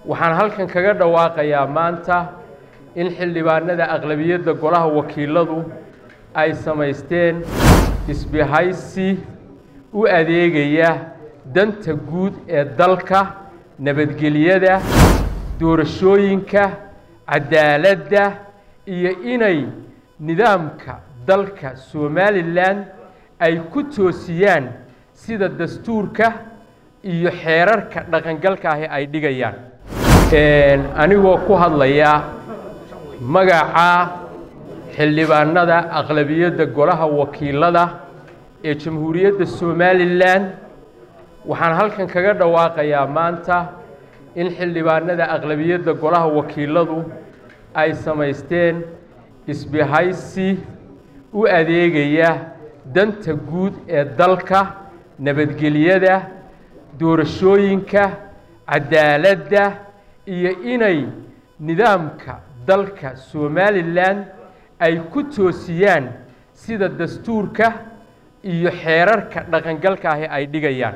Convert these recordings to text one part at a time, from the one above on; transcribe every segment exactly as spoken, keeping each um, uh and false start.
waxaan halkan kaga dhawaaqayaa maanta in xildhibaanada aqlabiyadda golaha wakiiladu ay samaysteen isbahaysi u adeegaya danta guud ee dalka nabadgelyada doorashooyinka cadaaladda iyo inay nidaamka dalka Somaliland ay ku toosiyaan sida dastuurka iyo xeerarka dhaqangalka ah ay dhigayaan een anigoo ku hadlaya magaca xildhibaanada aqlabiyadda golaha wakiilada ee Jamhuuriyadda Somaliland waxaan halkan kaga dhawaaqayaa maanta in xildhibaanada aqlabiyadda golaha wakiiladu ay samaysteen isbahaysi u adeegaya danta guud ee dalka nabadgelyada doorashooyinka cadaaladda iyo inay nidaamka dalka Somaliland ay ku toosiyaan sida dastuurka iyo xeerarka dhaqangalka ah ay dhigayaan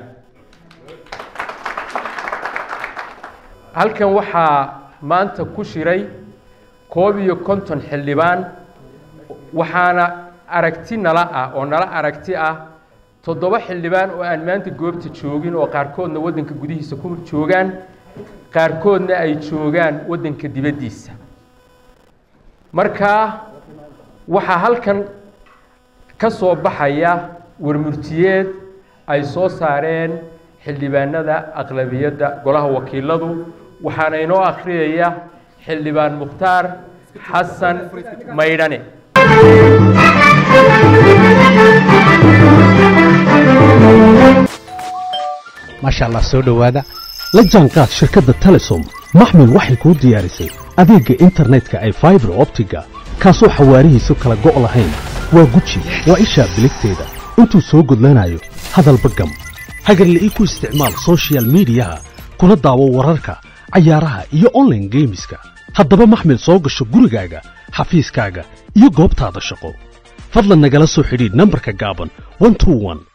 halkan waxaa maanta ku shiray koob iyo konton xildhibaan waxaana aragti nala ah oo nala aragti ah toddoba xildhibaan oo aan maanta goobta joogin oo qaarkoodna wadanka gudihiisa ku joogaan qaarkoodna ay joogaan wadanka dibadiisa marka waxa halkan ka soo baxaya warmurtiyeed ay soo saareen xildhibaanada aqlabiyadda golaha wakiiladu waxaana inoo akhriyaya xildhibaan Mukhtaar Xasan Maydhane ما شاء الله سو دhowaada la jaanqaad shirkadda Telesom maxmil waxay ku diyaarisay adeega internetka ay fiber optiga kaasoo xawaarihiisu kala go' lahayn waa guji waa isha biligteeda intuu soo gudlanayo hadalba gam hagarle ii ku isticmaal social media kuna daawo wararka cayaaraha iyo online gameska haddaba maxmil soo gasho gurigaaga xafiiskaaga iyo goobtaada shaqo fadlan nagala soo xidhiidh nambarka gaaban one two one